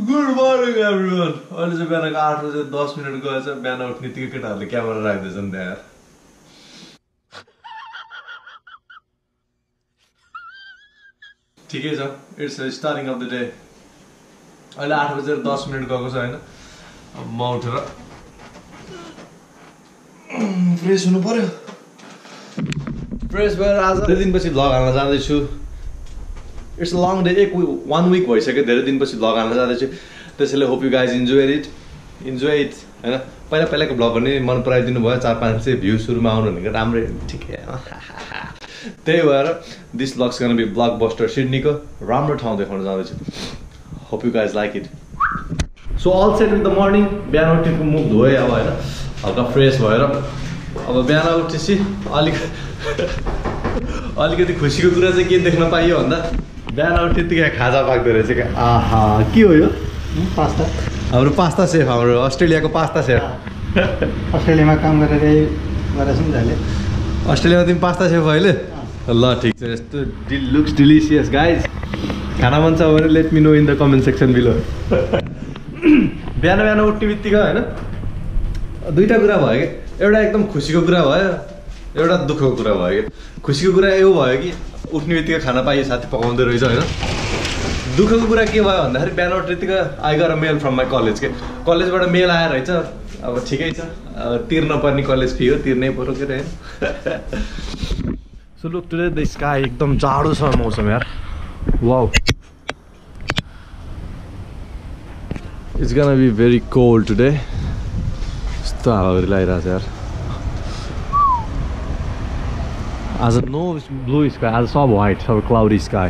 Good morning everyone. अहिले चाहिँ बिहानको 8:10 गएछ। बिहान उठ्ने बित्तिकै केटाहरूले क्यामेरा राख्दैछन् त्यहाँ। ठिकै छ, it's starting of the day. अहिले 8:10 गएको छ होइन। अब म उठेर फ्रेस हुनु पर्यो। फ्रेस भएर आज धेरै दिनपछि भ्लग हाल्न जाँदैछु। It's a long day. 1 week भइसक्यो, धेरै दिनपछि भ्लग हाल्न जाँदैछु। त्यसैले hope you guys enjoy it होइन। पहिलाको भ्लग पनि मन पराइदिनु भयो। 4-5 चाहिँ भ्यू सुरुमा आउनु भनेको राम्रै ठिकै। त्यही भएर this vlogs gonna be blockbuster. सिडनीको राम्रो ठाउँ देखाउन जाँदैछु। Hope you guys like it. So all set with the morning. बिहान उठेको मुख धोएँ अब होइन, हल्का फ्रेस भएर अब बिहान उठेपछि अलिकति खुसीको कुरा चाहिँ के देख्न पाइयो भन्दा बिहान उठ्ने बित्तिकै खाजा पाक्दो रहेछ क्या। आहा, के हो यो? पास्ता। हाम्रो पास्ता सेफ, हाम्रो अस्ट्रेलियाको पास्ता सेफ। अस्ट्रेलियामा काम गरेर गरेछ नि अहिले। अस्ट्रेलियामा तिमी पास्ता सेफ अहिले? ल ठिक छ। यस्तो लुक्स डिलिसियस गाइज। खाना मन छ भने let me know in the comment section below. बिहान उठ्ने बित्तिकै होइन दुईवटा कुरा भयो कि। एउटा एकदम खुसीको कुरा भयो, एउटा दुःखको कुरा भयो कि। खुसीको कुरा यो भयो कि उठ्ने बित्तिकै खाना पाइयो, साथी पकाउँदै रहेछ होइन। दुःखको कुरा के भयो भन्दाखेरि बिहान उठ्ने बित्तिकै I got a mail from my college के। कलेजबाट मेल आएर रहेछ। अब ठिकै छ, तिर्न पर्ने कलेज फी हो, तिर्नै पऱ्यो के होइन। So look today the sky एकदम जाडो छ मौसम यार। Wow, it's gonna be very cold today. यस्तो हावाहरू लगाइरहेको छ यार। आज नो ब्लू स्काई, आज सब व्हाइट, सब cloudy sky.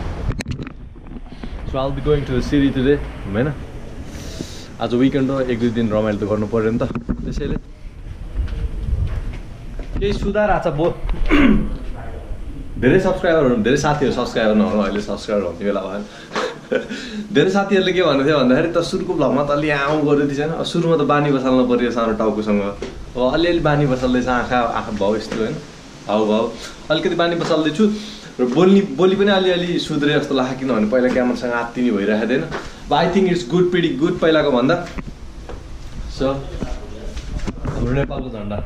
So I will be going to the city today होइन। आज विकेन्ड हो, 1-2 दिन रमाइलो त गर्नु पऱ्यो नि त। त्यसैले केही सुधार आएको छ धेरै सब्सक्राइबरहरू, धेरै साथीहरू सब्सक्राइबर नहुनु अहिले सब्सक्राइबर हुने बेला भयो। धेरै साथीहरूले के भन्नु थियो भन्दाखेरि त सुरुको भ्लगमा त अलि आउँ गर्दै थिएन। सुरुमा त बानी बसाल्नु पऱ्यो सानो टाउकोसँग। अब अलिअलि बानी बसाल्दैछ, आँखा भाउ यस्तो होइन, हाउभाउ अलिकति बानी बसाल्दैछु। र बोली पनि अलिअलि सुध्रे जस्तो लाग्यो, किनभने पहिला क्यामरासँग आत्तिनी भइरहेको थिएन। अब I think it's good, pretty good पहिलाको भन्दा। सो हाम्रो नेपालको झन्डा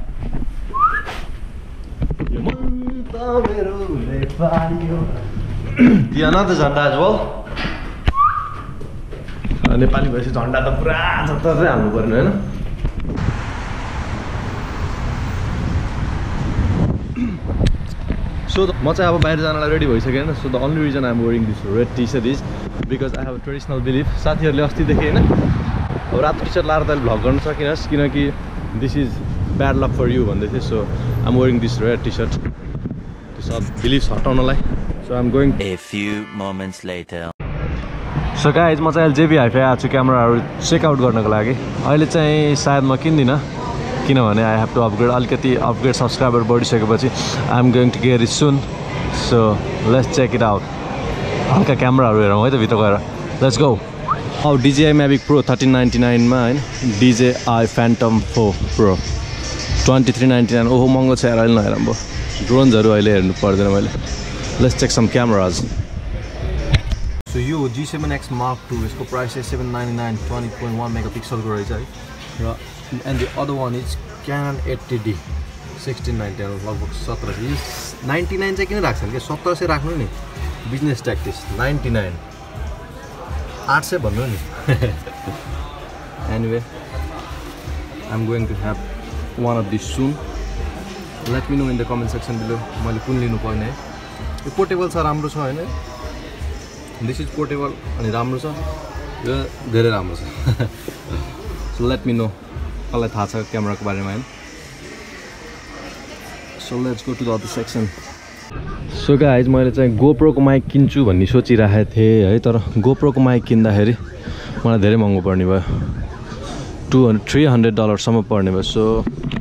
the झन्डा as well। नेपाली भएपछि झन्डा त पुरा जता चाहिँ हाल्नु पर्ने होइन। सो म चाहिँ अब बाहिर जानलाई रेडी भइसकेँ होइन। So the only reason I am wearing this red T shirt is because I have a traditional belief. साथीहरूले अस्ति देखेँ होइन, अब रातो टी सर्ट लाएर त भ्लग गर्न सकिनस् किनकि this is bad luck for you भन्दै थिएँ। So I am wearing this red T shirt सब बिलिफ्स हटाउनलाई। So I am going. A few moments later। So guys म चाहिँ अहिले जेबी हाइफाई आएको छु क्यामेराहरू चेकआउट गर्नको लागि। अहिले चाहिँ सायद म किन्दिनँ किनभने आई हेभ टु अपग्रेड। अलिकति अपग्रेड सब्सक्राइबर बढिसकेपछि I am going to get it soon. So let's check it out. हल्का क्यामेराहरू हेरौँ है त भित्र गएर। Let's go. अब DJI Mavic Pro 1399 होइन, DJI Phantom 4 Pro 2399। ओहो महँगो छ यार, अहिले नहेरौँ भयो। ड्रोन्सहरू अहिले हेर्नु पर्दैन मैले। Let's check some cameras. So यो G7X Mark II, यसको प्राइस चाहिँ $799, 20.1 मेगापिक्सलको रहेछ है। र and the other one is Canon 80D 1699, लगभग 1799 चाहिँ किन राख्छन् कि 1700 राख्नु नि, बिजनेस ट्याक्टिस। 99 800 भन्नु नि। Anyway I am going to have one of this soon. Let me know in the comment section below मैले कुन लिनुपर्ने है। यो पोर्टेबल छ, राम्रो छ होइन। दिस इज पोर्टेबल अनि राम्रो छ, यो धेरै राम्रो छ। सो लेट मी नो कसलाई थाहा छ क्यामेराको बारेमा होइन। So let's go to the other section. So guys मैले चाहिँ गोप्रोको माइक किन्छु भन्ने सोचिरहेको थिएँ है, तर गोप्रोको माइक किन्दाखेरि मलाई धेरै महँगो पर्ने भयो। $200-300 पर्ने भयो। सो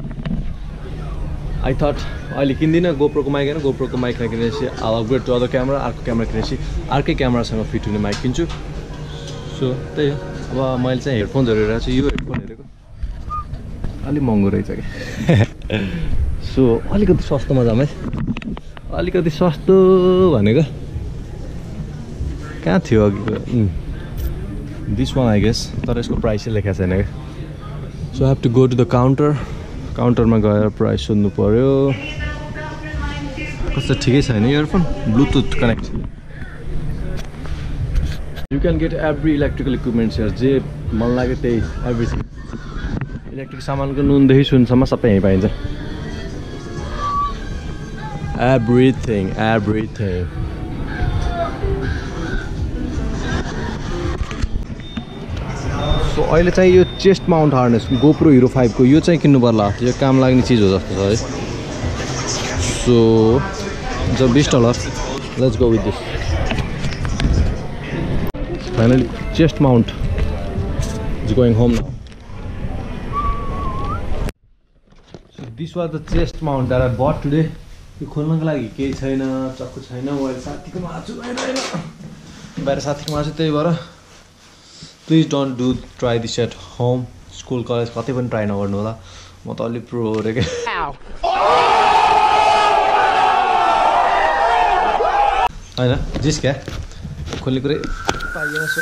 आई थट अहिले किन्दिनँ गोप्रोको माइक होइन। गोप्रोको माइक नकिनेपछि I upgrade to other camera. अर्को क्यामेरा किनेपछि अर्कै क्यामेरासँग फिट हुने माइक किन्छु। सो त्यही हो। अब मैले चाहिँ हेडफोन्सहरू हेरेको छु। यो हेडफोन हेरेको अलिक महँगो रहेछ कि। सो अलिकति सस्तोमा जाऊँ है। अलिकति सस्तो भनेको कहाँ थियो अघिको? This one I guess, तर यसको प्राइस चाहिँ लेखेको छैन क्या. So I have to go to the counter. काउन्टरमा गएर प्राइस सोध्नु पर्यो. कस्तो ठिकै छैन earphone, bluetooth connect. You can get every electrical equipment here. जे मन लाग्यो त्यही everything. इलेक्ट्रिक सामानको नुनदेखि सुनसम्म सबै यहीँ पाइन्छ. Everything. So अहिले चाहिँ यो chest mount harness GoPro Hero 5 को यो चाहिँ किन्नु पर्ला. यो काम लाग्ने चीज हो जस्तो छ है. So just $20. Let's go with this. Finally chest mount is going home now. So this was the chest mount that I bought today. यो खोल्नको लागि केही छैन, चक्कु छैन. मैले साथीको माछु हैन. बाहिर साथीको माछु त्यही भएर Please don't try this at home. School, college, कतै पनि ट्राई नगर्नु होला. म त अलि प्रो हो रे के. हैन जिस क्या खोल्ने कुरै पाइएन. So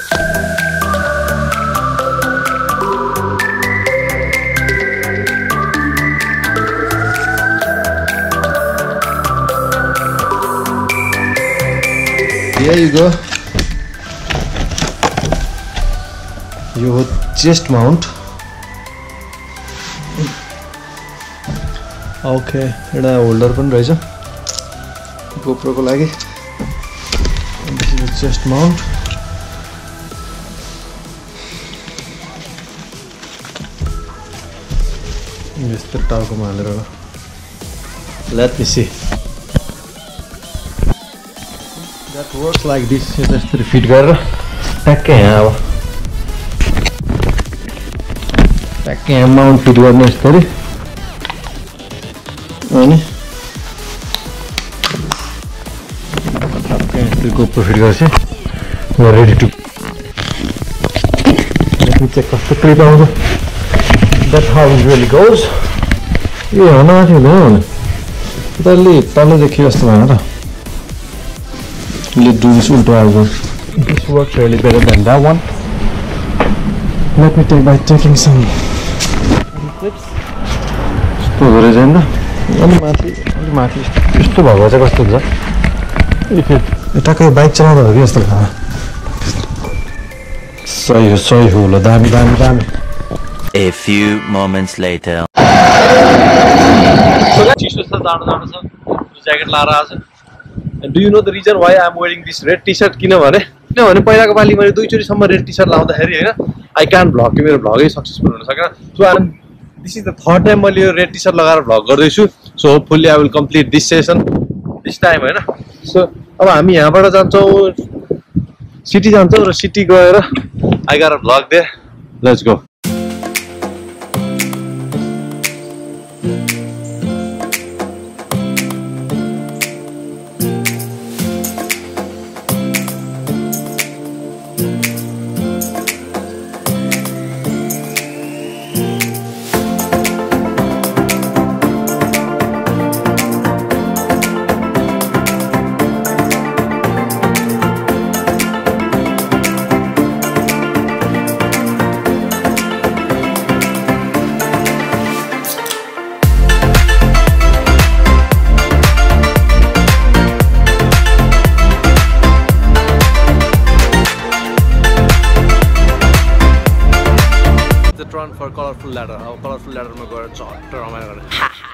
Here you go. यो हो चेस्ट माउन्ट. ओके एउटा होल्डर पनि रहेछ GoPro को लागि. This is the chest mount. यस्तो टाउकोमा हालेर ल. Let me see. That works like this. यो जस्तै फिट गरेर ट्याक्कै यहाँ अब ट्याक्कै यहाँ माउन्ट फिट गर्ने यसरी अनि टक्कै GoPro फिट गर्छ. We are ready to. Let me check कस्तो क्लिप आउँछ. That's how it really goes. यो हेर्न माथि हुँदैन भने तल्ले देखियो जस्तो भएन त. Let's do this ultra as well. This works really better than that one. Let me take by taking some clips. यस्तो गरेर चाहिँ अलि माथि यस्तो भएको चाहिँ कस्तो हुन्छ. टक्कै बाइक चलाउँदा हो कि जस्तो लाग्छ. सही हो ल. दामी. A few moments later. चिसो छ जाडो छ. ज्याकेट लाएर आछ. And do you know the reason why I am wearing this red t-shirt? किनभने पहिलाको पालि मैले 2 चोटीसम्म रेड टी-शर्ट लाउँदाखेरि हैन I can't vlog. मेरो भ्लगै सक्सेसफुल हुन सकेन. So this is the third time मैले यो रेड टी-शर्ट लगाएर भ्लग गर्दैछु. So hopefully I will complete this session this time हैन. So अब हामी यहाँबाट जान्छौँ सिटी जान्छौँ र सिटी गएर I got a vlog there. Let's go. For colorful ladder. Our colorful ladder में गएर चट्ट रमाइलो गर्ने.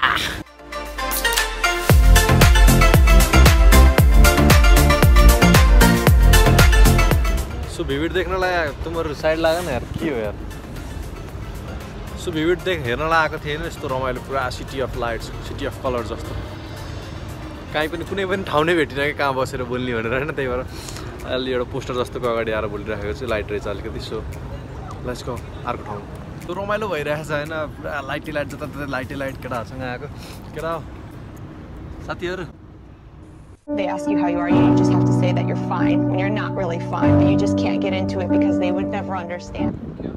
सो भिभिड देख्नलाई तिम्रो साइड लाग्यो न यार के हो यार. सो भिभिड हेर्नलाई आएको थिएन. यस्तो रमाइलो पुरा city of lights city of colour जस्तो कहीँ पनि कुनै पनि ठाउँ नै भेटिन कि कहाँ बसेर बोल्ने भनेर हैन. त्यही भएर अहिले एउटा पोस्टर जस्तोको अगाडि आएर बोलिरहेको छु. लाइट रहेछ अलिकति. सो लेट्स गो अर्को ठाउँ. तो रमाइलो भइरहेछ हैन. पुरा लाइटी लाइट जताततै लाइटी लाइट केटाहरुसँग आएको. केटा साथीहरु They ask you how you are, you just have to say that you're fine when you're not really fine, but you just can't get into it because they would never understand.